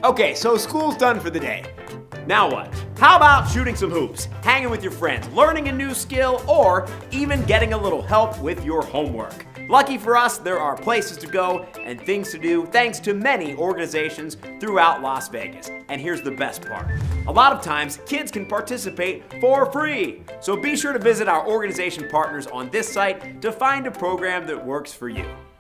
Okay, so school's done for the day. Now what? How about shooting some hoops, hanging with your friends, learning a new skill, or even getting a little help with your homework? Lucky for us, there are places to go and things to do thanks to many organizations throughout Las Vegas. And here's the best part. A lot of times, kids can participate for free. So be sure to visit our organization partners on this site to find a program that works for you.